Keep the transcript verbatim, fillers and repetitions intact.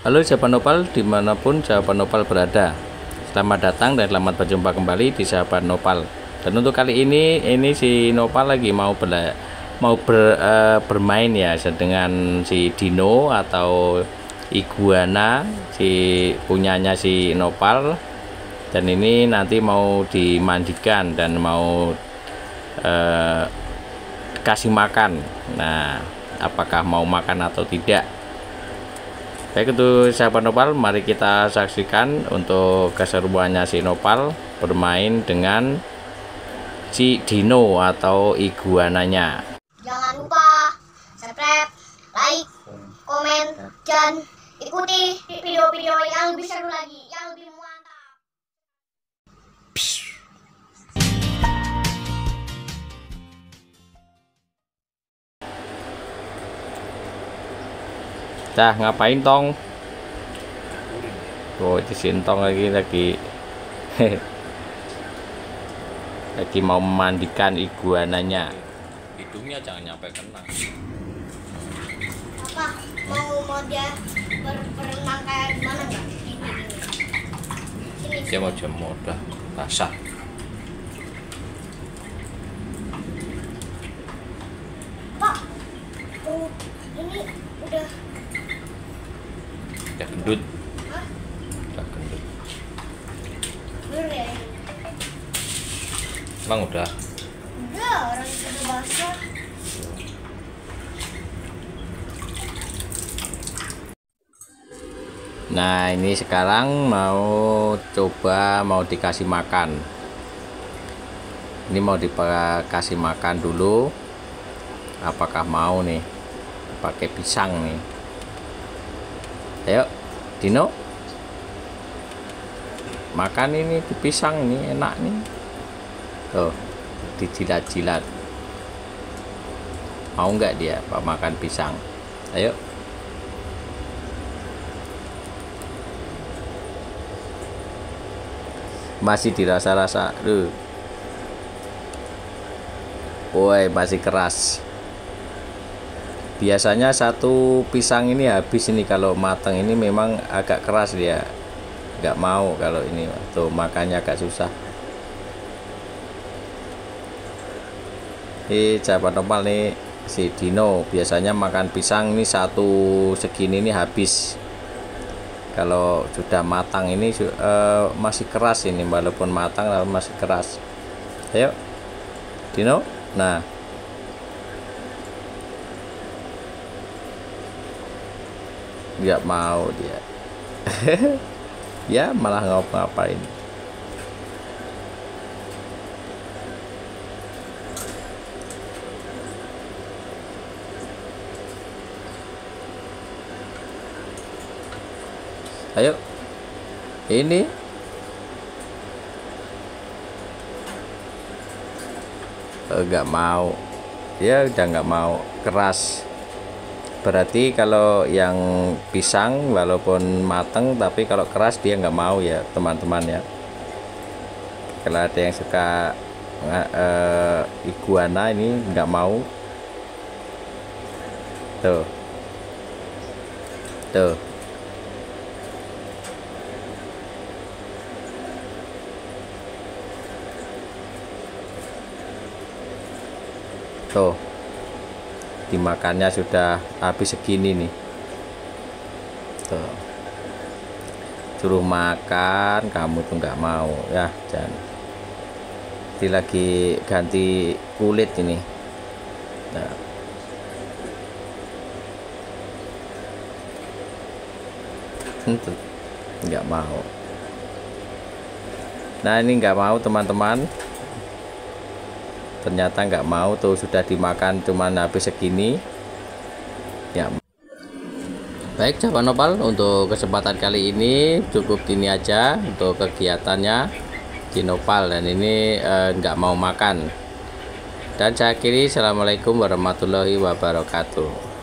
Halo sahabat Nopal, dimanapun sahabat Nopal berada, selamat datang dan selamat berjumpa kembali di sahabat Nopal. Dan untuk kali ini, ini si Nopal lagi mau ber, mau ber, uh, bermain ya dengan si Dino atau iguana, si punyanya si Nopal. Dan ini nanti mau dimandikan dan mau uh, kasih makan. Nah, apakah mau makan atau tidak? Baik, untuk sahabat Nopal, mari kita saksikan untuk keseruannya si Nopal bermain dengan si Dino atau iguananya. Jangan lupa subscribe, like, komen, dan ikuti video-video yang lebih seru lagi, yang lebih mantap. Dah, ngapain tong? Oh, itu sintong lagi lagi lagi mau memandikan iguananya. Hidungnya jangan nyampe kena. Apa? Mau mau dia ber berenang kayak gimana nggak? Sini. Dia mau jemur, udah basah. Pak, oh, ini udah Udah gendut. Hah? Udah gendut. Bener ya ini? Emang udah? Udah, orang itu udah basah. Nah, ini sekarang mau coba mau dikasih makan. Ini mau dikasih makan dulu. Apakah mau nih? Pakai pisang nih. Ayo, Dino. Makan ini di pisang ini enak nih. Tuh, dijilat-jilat. Mau nggak dia Pak makan pisang? Ayo. Masih dirasa-rasa. Duh. Woi, masih keras. Biasanya satu pisang ini habis ini kalau matang, ini memang agak keras dia. Nggak mau kalau ini tuh makannya agak susah. Ini sahabat Nopal nih, si Dino biasanya makan pisang ini satu segini ini habis. Kalau sudah matang ini uh, masih keras ini, walaupun matang tapi masih keras. Ayo Dino. Nah, nggak mau dia. Ya malah ngapa-ngapain. Ayo, ini nggak mau. Ya udah nggak mau, keras. Berarti kalau yang pisang walaupun mateng tapi kalau keras dia nggak mau ya teman-teman ya. Kalau ada yang suka uh, iguana ini nggak mau. Tuh, tuh. Tuh, dimakannya sudah habis segini nih. Tuh, suruh makan kamu tuh nggak mau ya. Jangan, ini lagi ganti kulit ini. Nah, nggak mau. Nah, ini nggak mau teman-teman. Ternyata nggak mau, tuh sudah dimakan cuman habis segini ya. Baik sahabat Nopal, untuk kesempatan kali ini cukup gini aja untuk kegiatannya di Nopal, dan ini eh, nggak mau makan. Dan saya akhiri, assalamualaikum warahmatullahi wabarakatuh.